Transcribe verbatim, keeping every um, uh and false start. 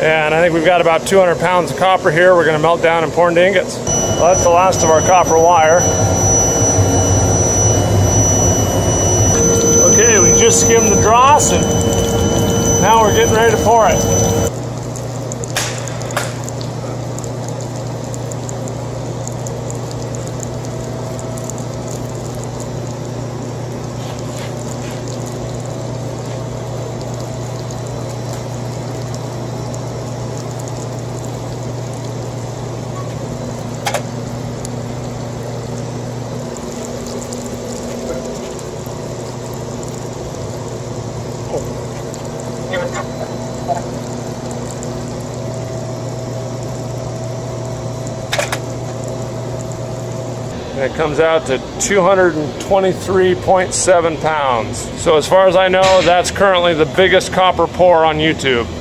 And I think we've got about two hundred pounds of copper here we're going to melt down and pour into ingots. Well, that's the last of our copper wire. Okay, we just skimmed the dross and now we're getting ready to pour it. And it comes out to two hundred twenty-three point seven pounds. So as far as I know, that's currently the biggest copper pour on YouTube.